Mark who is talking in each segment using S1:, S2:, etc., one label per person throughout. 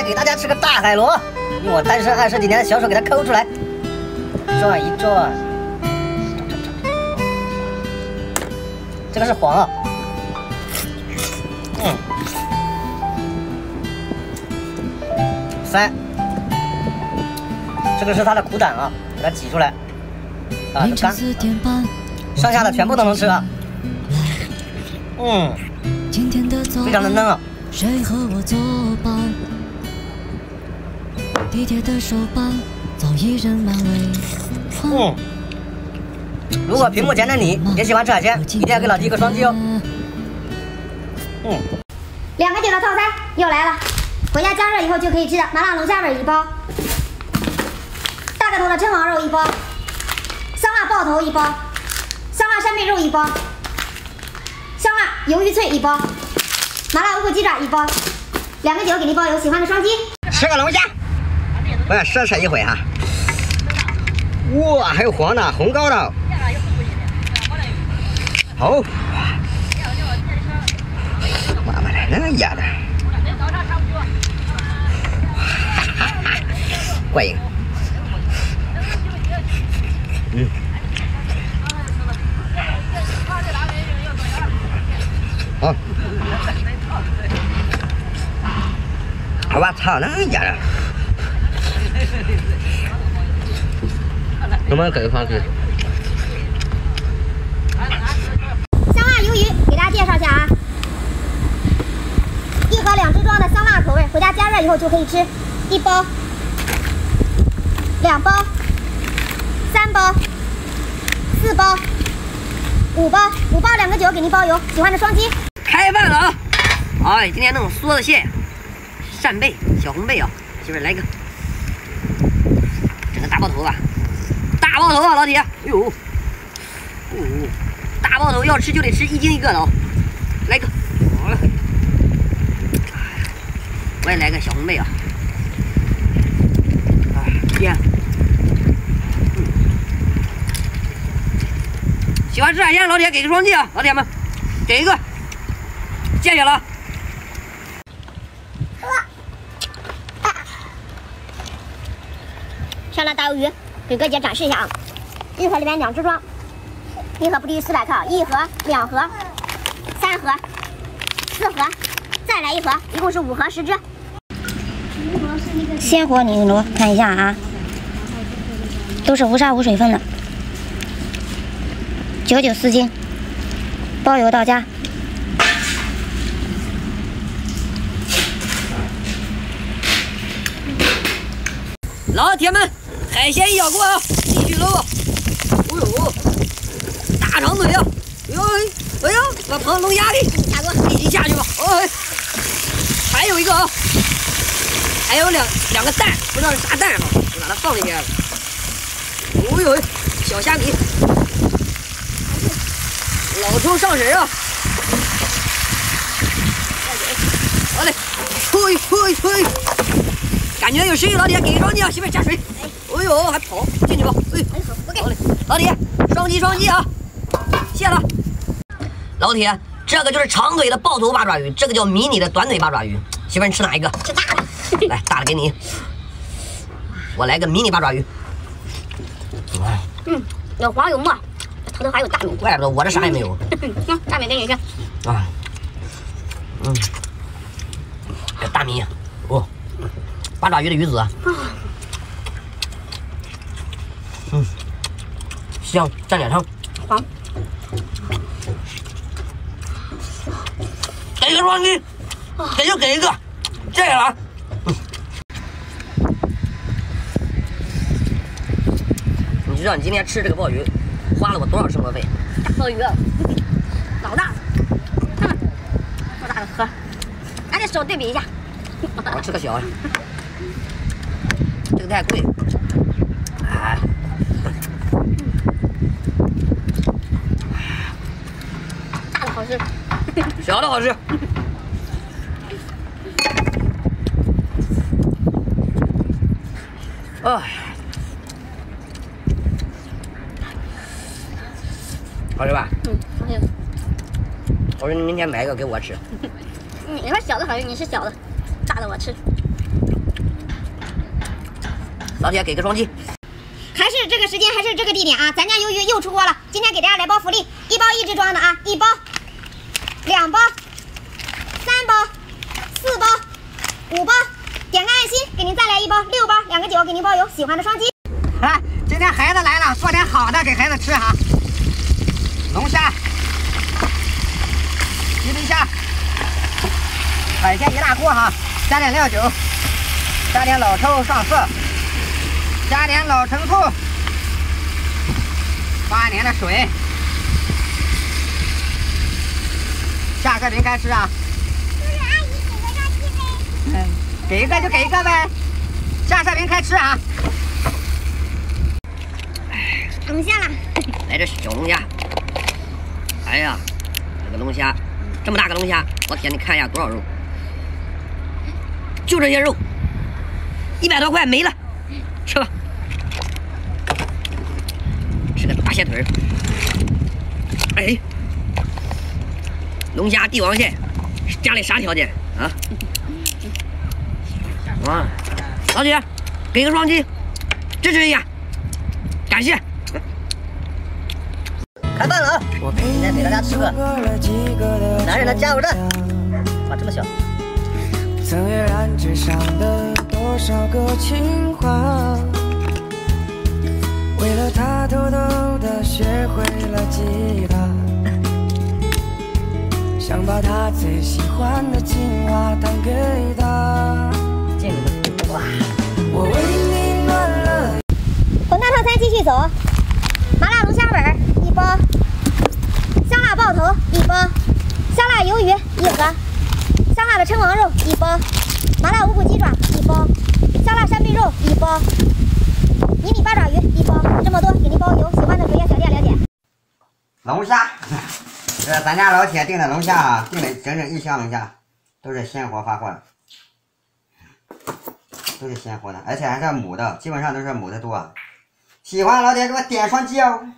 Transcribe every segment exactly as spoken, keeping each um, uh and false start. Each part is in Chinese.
S1: 给大家吃个大海螺，用我单身二十几年的小手给它抠出来，转一转。这个是黄啊，嗯，三，这个是它的苦胆啊，给它挤出来，啊，这干，剩下的全部都能吃啊，嗯，非常的嫩啊。 谁和我作伴？地铁的手办早已人满为患。嗯，如果屏幕前的你也喜欢吃海鲜，一定要给老弟一个双击哦。嗯，
S2: 两个九的套餐又来了，回家加热以后就可以吃的麻辣龙虾尾一包，大个头的蛏黄肉一包，香辣爆头一包，香辣扇贝肉一包，香辣鱿鱼脆一包。 麻辣乌骨鸡爪一包，两个九给您包邮，喜欢的双击。
S1: 吃个龙虾，我想奢侈一回哈。哇，还有黄的、红膏的，好。妈妈的，那丫的，过瘾。嗯。 好，我操，那家的，能不能给放水？
S2: 香辣鱿鱼给大家介绍一下啊，一盒两支装的香辣口味，回家加热以后就可以吃，一包、两包、三包、四包、五包，五包两个九给您包邮，喜欢的双击。
S1: 开饭了啊！哎，今天弄梭子蟹、扇贝、小红贝啊，媳妇儿来个，整个大爆头吧，大爆头啊，老铁！哎呦，哦，大爆头要吃就得吃一斤一个的啊，来个，我也来个小红贝啊，哎，天，嗯，喜欢吃海鲜的老铁给个双击啊，老铁们，给一个。 谢谢了。
S2: 香辣大鱿鱼，给哥姐展示一下啊！一盒里面两支装，一盒不低于四百克，一盒、两盒、三盒、四盒，再来一盒，一共是五盒十只。鲜活牛螺，看一下啊，都是无沙无水分的，九九四斤，包邮到家。
S1: 老铁们，海鲜一咬过啊，继续搂啊！哦呦，大长腿啊！哎呦，哎呦，把朋友龙虾给下锅，一起下去吧！哎，还有一个啊，还有两两个蛋，不知道是啥蛋啊，就把它放进去了。哦呦，小虾米，老抽上神啊！好嘞，吹吹吹！ 感觉有食欲，老铁给一双击啊！媳妇加水。哎呦，还跑进去吧！哎，好嘞，老铁，双击双击啊！谢了。老铁，这个就是长腿的爆头八爪鱼，这个叫迷你的短腿八爪鱼。媳妇，你吃哪一个？
S2: 吃大的。
S1: 来，大的给你。我来个迷你八爪鱼。
S2: 嗯，有黄有末，头头还有大米。
S1: 怪不得我这啥也没有。
S2: 嗯，大米给你吃。
S1: 啊。嗯。这大米，哦。 八爪鱼的鱼子，嗯，香，蘸点汤，
S2: 黄，
S1: 给个双击，给就给一个，谢谢了啊。嗯，你知道你今天吃这个鲍鱼花了我多少生活费？
S2: 大鲍鱼，老大，看看，多大的壳，拿这手对比一下。
S1: 我吃个小的。 这个太贵，哎，
S2: 大的好吃，
S1: 小的好吃。哎，好吃吧？
S2: 嗯，好吃。
S1: 我说你明天买一个给我吃。
S2: 你说小的好吃，你吃小的，大的我吃。
S1: 老铁给个双击。
S2: 还是这个时间，还是这个地点啊！咱家鱿鱼又出锅了。今天给大家来包福利，一包一只装的啊，一包、两包、三包、四包、五包，点个爱心，给您再来一包，六包，两个九，给您包邮。喜欢的双击。
S3: 来，今天孩子来了，做点好的给孩子吃哈。龙虾、鱼皮虾，海鲜一大锅哈，加点料酒，加点老抽上色，加点老陈醋，八年的水。下视频开吃啊！
S2: 就是阿姨给个双击呗。
S3: 嗯，给一个就给一个呗。下视频开吃啊！
S2: 龙虾了，
S1: 来这小龙虾。哎呀，这个龙虾，这么大个龙虾，我天，你看一下多少肉？就这些肉，一百多块没了，吃吧。吃个大蟹腿儿，哎，龙虾帝王蟹，家里啥条件啊？啊，老姐，给个双击，支持一下，感谢。开饭了啊！今天给大家吃个男人的加油站。哇，这么小。
S4: 曾阅览纸上的多少个情话，为了他偷偷的学会了吉他，想把他最喜欢的情话弹给他。
S1: 见你们，哇！
S4: 我为你暖了。
S2: 混搭套餐继续走，麻辣龙虾本一包，香辣爆头一包，香辣鱿鱼一盒，香辣的称王肉一包，麻辣无骨鸡爪一包，香辣扇贝肉一包，迷你八爪鱼一包，这么多给您包邮。喜欢的主页小店了解。
S3: 龙虾，这是咱家老铁订的龙虾啊，订了整整一箱龙虾，都是鲜活发货的，都是鲜活的，而且还是母的，基本上都是母的多。喜欢的老铁给我点双击哦。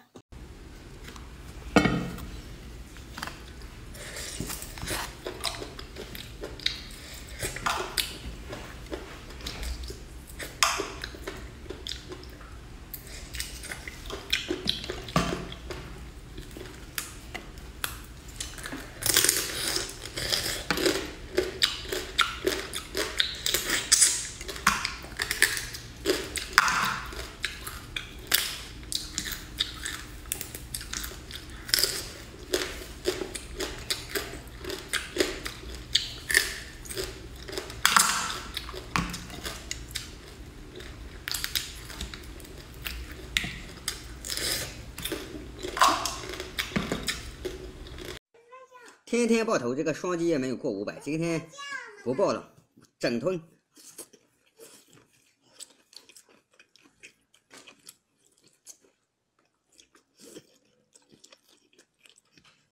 S3: 天天爆头，这个双击也没有过五百，今天不爆了，整吞。